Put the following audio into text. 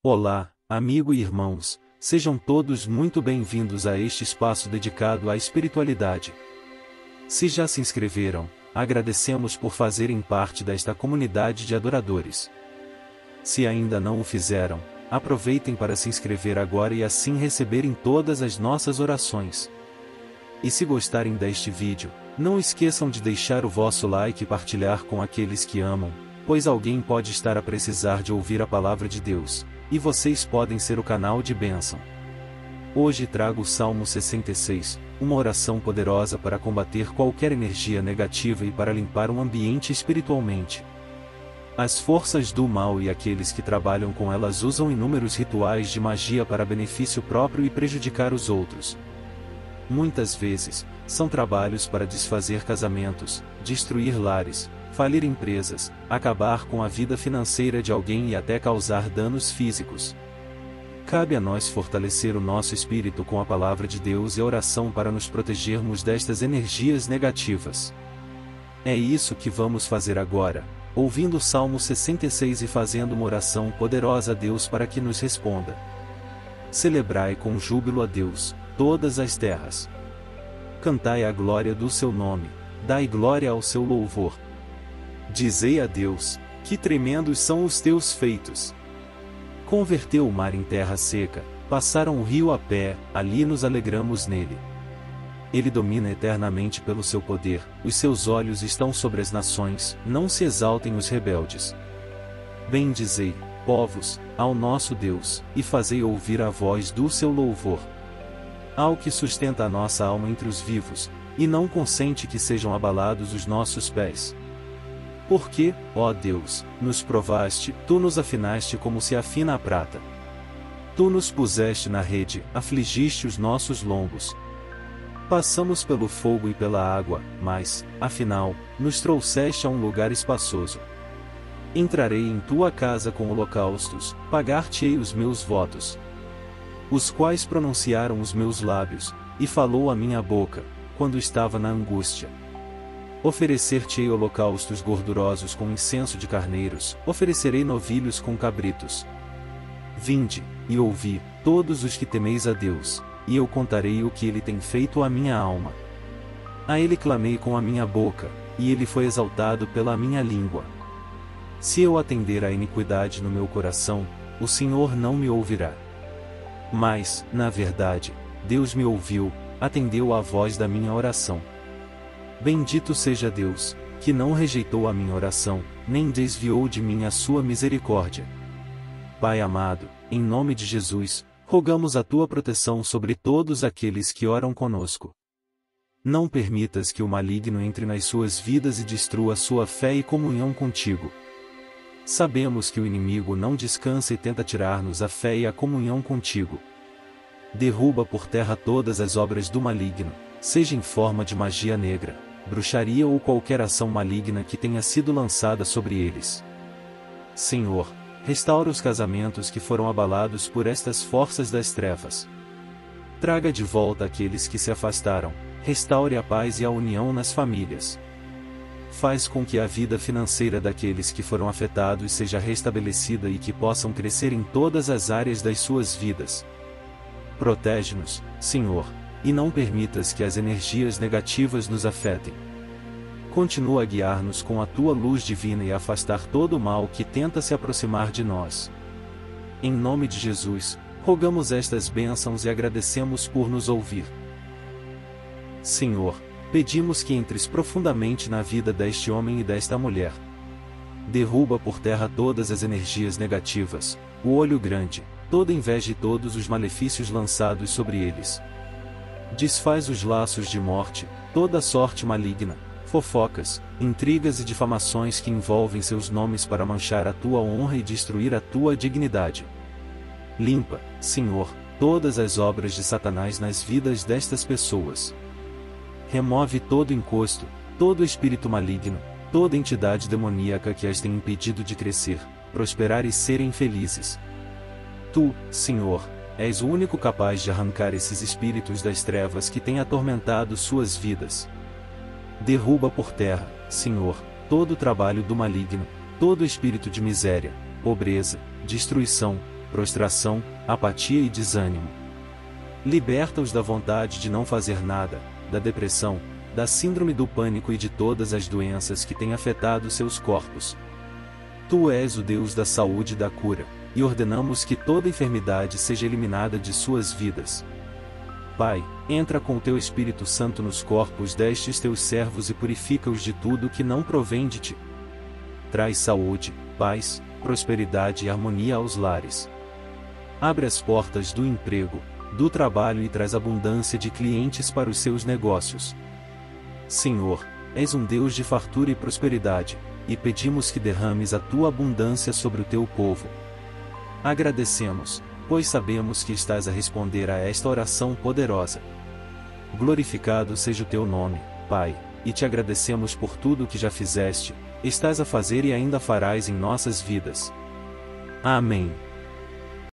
Olá, amigo e irmãos, sejam todos muito bem-vindos a este espaço dedicado à espiritualidade. Se já se inscreveram, agradecemos por fazerem parte desta comunidade de adoradores. Se ainda não o fizeram, aproveitem para se inscrever agora e assim receberem todas as nossas orações. E se gostarem deste vídeo, não esqueçam de deixar o vosso like e partilhar com aqueles que amam, pois alguém pode estar a precisar de ouvir a palavra de Deus, e vocês podem ser o canal de bênção. Hoje trago o Salmo 66, uma oração poderosa para combater qualquer energia negativa e para limpar um ambiente espiritualmente. As forças do mal e aqueles que trabalham com elas usam inúmeros rituais de magia para benefício próprio e prejudicar os outros. Muitas vezes, são trabalhos para desfazer casamentos, destruir lares, falir empresas, acabar com a vida financeira de alguém e até causar danos físicos. Cabe a nós fortalecer o nosso espírito com a palavra de Deus e a oração para nos protegermos destas energias negativas. É isso que vamos fazer agora, ouvindo o Salmo 66 e fazendo uma oração poderosa a Deus para que nos responda. Celebrai com júbilo a Deus, todas as terras. Cantai a glória do seu nome, dai glória ao seu louvor. Dizei a Deus, que tremendos são os teus feitos. Converteu o mar em terra seca, passaram o rio a pé, ali nos alegramos nele. Ele domina eternamente pelo seu poder, os seus olhos estão sobre as nações, não se exaltem os rebeldes. Bendizei, povos, ao nosso Deus, e fazei ouvir a voz do seu louvor. Ao que sustenta a nossa alma entre os vivos, e não consente que sejam abalados os nossos pés. Porque, ó Deus, nos provaste, tu nos afinaste como se afina a prata. Tu nos puseste na rede, afligiste os nossos lombos. Passamos pelo fogo e pela água, mas, afinal, nos trouxeste a um lugar espaçoso. Entrarei em tua casa com holocaustos, pagar-te-ei os meus votos, os quais pronunciaram os meus lábios, e falou a minha boca, quando estava na angústia. Oferecer-te-ei holocaustos gordurosos com incenso de carneiros, oferecerei novilhos com cabritos. Vinde, e ouvi, todos os que temeis a Deus, e eu contarei o que ele tem feito à minha alma. A ele clamei com a minha boca, e ele foi exaltado pela minha língua. Se eu atender à iniquidade no meu coração, o Senhor não me ouvirá. Mas, na verdade, Deus me ouviu, atendeu à voz da minha oração. Bendito seja Deus, que não rejeitou a minha oração, nem desviou de mim a sua misericórdia. Pai amado, em nome de Jesus, rogamos a tua proteção sobre todos aqueles que oram conosco. Não permitas que o maligno entre nas suas vidas e destrua sua fé e comunhão contigo. Sabemos que o inimigo não descansa e tenta tirar-nos a fé e a comunhão contigo. Derruba por terra todas as obras do maligno, seja em forma de magia negra, bruxaria ou qualquer ação maligna que tenha sido lançada sobre eles. Senhor, restaura os casamentos que foram abalados por estas forças das trevas. Traga de volta aqueles que se afastaram, restaure a paz e a união nas famílias. Faz com que a vida financeira daqueles que foram afetados seja restabelecida e que possam crescer em todas as áreas das suas vidas. Protege-nos, Senhor, e não permitas que as energias negativas nos afetem. Continua a guiar-nos com a tua luz divina e afastar todo o mal que tenta se aproximar de nós. Em nome de Jesus, rogamos estas bênçãos e agradecemos por nos ouvir. Senhor, pedimos que entres profundamente na vida deste homem e desta mulher. Derruba por terra todas as energias negativas, o olho grande, toda inveja e todos os malefícios lançados sobre eles. Desfaz os laços de morte, toda sorte maligna, fofocas, intrigas e difamações que envolvem seus nomes para manchar a tua honra e destruir a tua dignidade. Limpa, Senhor, todas as obras de Satanás nas vidas destas pessoas. Remove todo encosto, todo espírito maligno, toda entidade demoníaca que as tem impedido de crescer, prosperar e serem felizes. Tu, Senhor, és o único capaz de arrancar esses espíritos das trevas que têm atormentado suas vidas. Derruba por terra, Senhor, todo o trabalho do maligno, todo espírito de miséria, pobreza, destruição, prostração, apatia e desânimo. Liberta-os da vontade de não fazer nada, da depressão, da síndrome do pânico e de todas as doenças que têm afetado seus corpos. Tu és o Deus da saúde e da cura, e ordenamos que toda enfermidade seja eliminada de suas vidas. Pai, entra com o teu Espírito Santo nos corpos destes teus servos e purifica-os de tudo que não provém de ti. Traz saúde, paz, prosperidade e harmonia aos lares. Abre as portas do emprego, do trabalho e traz abundância de clientes para os seus negócios. Senhor, és um Deus de fartura e prosperidade, e pedimos que derrames a tua abundância sobre o teu povo. Agradecemos, pois sabemos que estás a responder a esta oração poderosa. Glorificado seja o teu nome, Pai, e te agradecemos por tudo o que já fizeste, estás a fazer e ainda farás em nossas vidas. Amém.